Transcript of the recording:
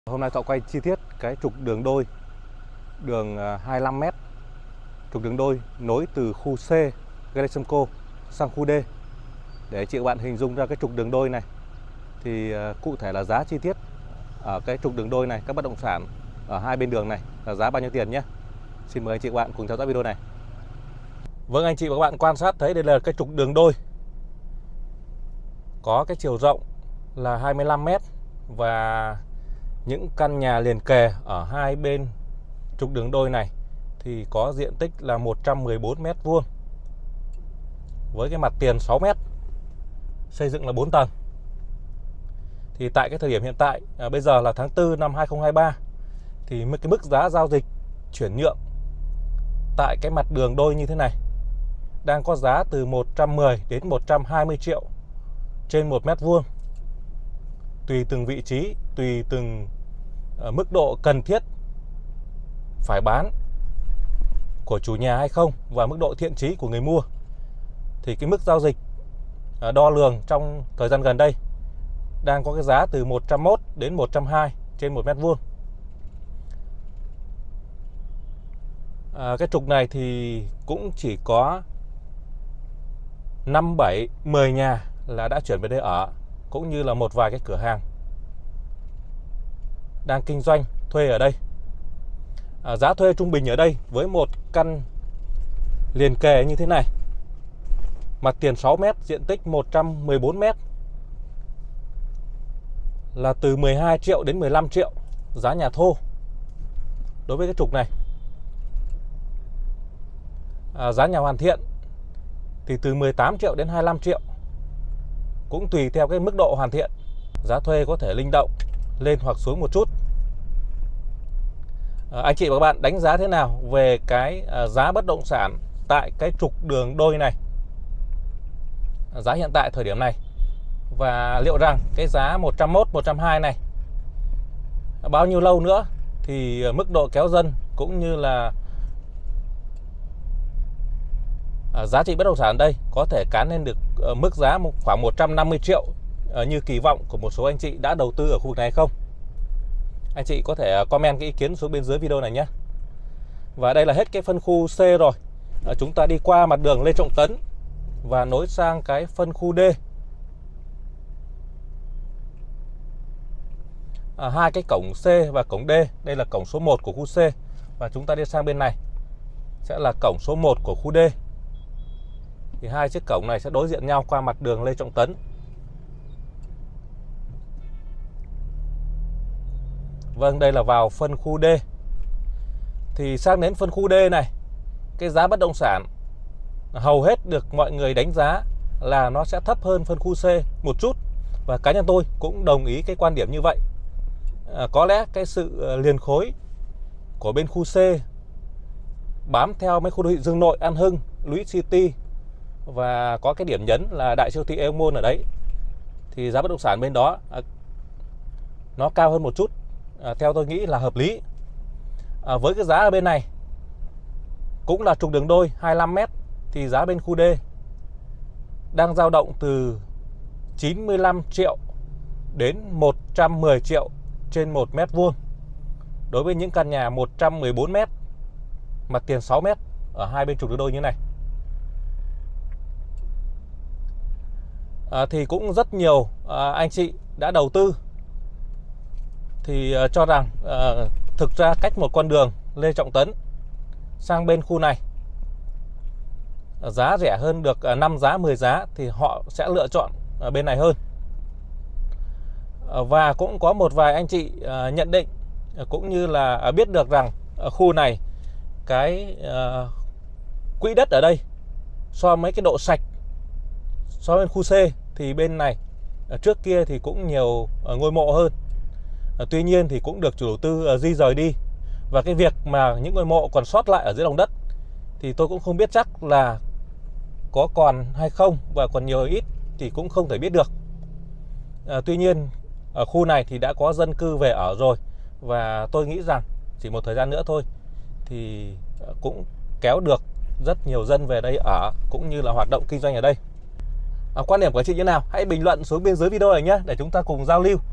Hôm nay Thọ quay chi tiết cái trục đường đôi, đường 25m, trục đường đôi nối từ khu C Gelesimco sang khu D, để chị và bạn hình dung ra cái trục đường đôi này thì cụ thể là giá chi tiết ở cái trục đường đôi này, các bất động sản ở hai bên đường này là giá bao nhiêu tiền nhé. Xin mời anh chị và bạn cùng theo dõi video này. Vâng, anh chị và các bạn quan sát thấy đây là cái trục đường đôi có cái chiều rộng là 25m và những căn nhà liền kề ở hai bên trục đường đôi này thì có diện tích là 114m², với cái mặt tiền 6m, xây dựng là 4 tầng. Thì tại cái thời điểm hiện tại, bây giờ là tháng 4 năm 2023, thì cái mức giá giao dịch chuyển nhượng tại cái mặt đường đôi như thế này đang có giá từ 110 đến 120 triệu trên 1m², tùy từng vị trí, tùy từng mức độ cần thiết phải bán của chủ nhà hay không và mức độ thiện chí của người mua. Thì cái mức giao dịch đo lường trong thời gian gần đây đang có cái giá từ 101 đến 120 trên 1m². Cái trục này thì cũng chỉ có 5, 7, 10 nhà là đã chuyển về đây ở, cũng như là một vài cái cửa hàng đang kinh doanh thuê ở đây. Giá thuê trung bình ở đây với một căn liền kề như thế này, mặt tiền 6m, diện tích 114m, là từ 12 triệu đến 15 triệu giá nhà thô đối với cái trục này. Giá nhà hoàn thiện thì từ 18 triệu đến 25 triệu, cũng tùy theo cái mức độ hoàn thiện. Giá thuê có thể linh động lên hoặc xuống một chút. Anh chị và các bạn đánh giá thế nào về cái giá bất động sản tại cái trục đường đôi này, giá hiện tại thời điểm này, và liệu rằng cái giá 101, 120 này bao nhiêu lâu nữa thì mức độ kéo dân cũng như là giá trị bất động sản ở đây có thể cán lên được mức giá khoảng 150 triệu như kỳ vọng của một số anh chị đã đầu tư ở khu vực này hay không? Anh chị có thể comment cái ý kiến xuống bên dưới video này nhé. Và đây là hết cái phân khu C rồi. Chúng ta đi qua mặt đường Lê Trọng Tấn và nối sang cái phân khu D. Hai cái cổng C và cổng D, đây là cổng số 1 của khu C, và chúng ta đi sang bên này sẽ là cổng số 1 của khu D. Thì hai chiếc cổng này sẽ đối diện nhau qua mặt đường Lê Trọng Tấn. Vâng, đây là vào phân khu D. Thì sang đến phân khu D này, cái giá bất động sản hầu hết được mọi người đánh giá là nó sẽ thấp hơn phân khu C một chút, và cá nhân tôi cũng đồng ý cái quan điểm như vậy. Có lẽ cái sự liền khối của bên khu C bám theo mấy khu đô thị Dương Nội, An Hưng, Louis City, và có cái điểm nhấn là đại siêu thị Eomall ở đấy, thì giá bất động sản bên đó nó cao hơn một chút. Theo tôi nghĩ là hợp lý. Với cái giá ở bên này cũng là trục đường đôi 25m, thì giá bên khu D đang dao động từ 95 triệu đến 110 triệu trên 1m², đối với những căn nhà 114m, mặt tiền 6m ở hai bên trục đường đôi như này. Thì cũng rất nhiều anh chị đã đầu tư thì cho rằng thực ra cách một con đường Lê Trọng Tấn sang bên khu này giá rẻ hơn được 5 giá 10 giá thì họ sẽ lựa chọn bên này hơn. Và cũng có một vài anh chị nhận định cũng như là biết được rằng ở khu này cái quỹ đất ở đây so với cái độ sạch so với khu C thì bên này trước kia thì cũng nhiều ngôi mộ hơn. Tuy nhiên thì cũng được chủ đầu tư di rời đi, và cái việc mà những ngôi mộ còn sót lại ở dưới lòng đất thì tôi cũng không biết chắc là có còn hay không, và còn nhiều hay ít thì cũng không thể biết được. Tuy nhiên ở khu này thì đã có dân cư về ở rồi, và tôi nghĩ rằng chỉ một thời gian nữa thôi thì cũng kéo được rất nhiều dân về đây ở cũng như là hoạt động kinh doanh ở đây. Quan điểm của anh chị như nào? Hãy bình luận xuống bên dưới video này nhé, để chúng ta cùng giao lưu.